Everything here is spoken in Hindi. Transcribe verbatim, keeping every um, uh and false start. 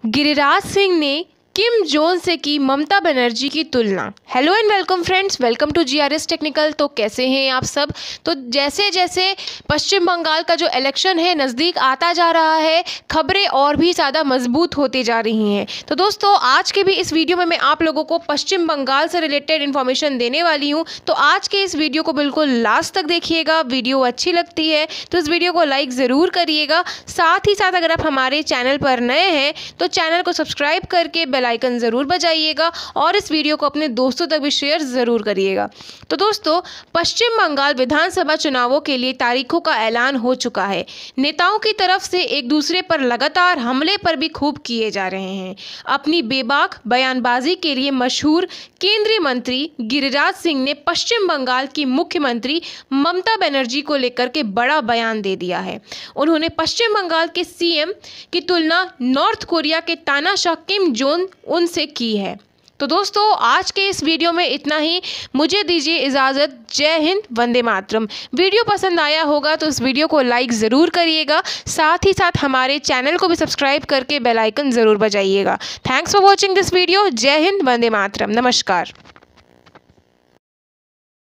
गिरिराज सिंह ने किम जोन से की ममता बनर्जी की तुलना। Hello and welcome friends, welcome to GRS technical. तो कैसे हैं आप सब। तो जैसे जैसे पश्चिम बंगाल का जो इलेक्शन है नज़दीक आता जा रहा है, खबरें और भी ज़्यादा मजबूत होती जा रही हैं। तो दोस्तों, आज के भी इस वीडियो में मैं आप लोगों को पश्चिम बंगाल से रिलेटेड इन्फॉर्मेशन देने वाली हूँ। तो आज के इस वीडियो को बिल्कुल लास्ट तक देखिएगा। वीडियो अच्छी लगती है तो इस वीडियो को लाइक ज़रूर करिएगा। साथ ही साथ अगर आप हमारे चैनल पर नए हैं तो चैनल को सब्सक्राइब करके बेल आइकन ज़रूर बजाइएगा और इस वीडियो को अपने दोस्तों तक भी शेयर ज़रूर करिएगा। तो दोस्तों, पश्चिम बंगाल विधानसभा चुनावों के लिए तारीखों का ऐलान हो चुका है। नेताओं की तरफ से एक दूसरे पर लगातार हमले पर भी खूब किए जा रहे हैं। अपनी बेबाक बयानबाजी के लिए मशहूर केंद्रीय मंत्री गिरिराज सिंह ने पश्चिम बंगाल की मुख्यमंत्री ममता बनर्जी को लेकर के बड़ा बयान दे दिया है। उन्होंने पश्चिम बंगाल के सीएम की तुलना नॉर्थ कोरिया के तानाशाह किम जोन उनसे की है। तो दोस्तों, आज के इस वीडियो में इतना ही। मुझे दीजिए इजाज़त। जय हिंद, वंदे मातरम। वीडियो पसंद आया होगा तो इस वीडियो को लाइक ज़रूर करिएगा। साथ ही साथ हमारे चैनल को भी सब्सक्राइब करके बेल आइकन ज़रूर बजाइएगा। Thanks for watching this video. Jai Hind, Vande Mataram. नमस्कार।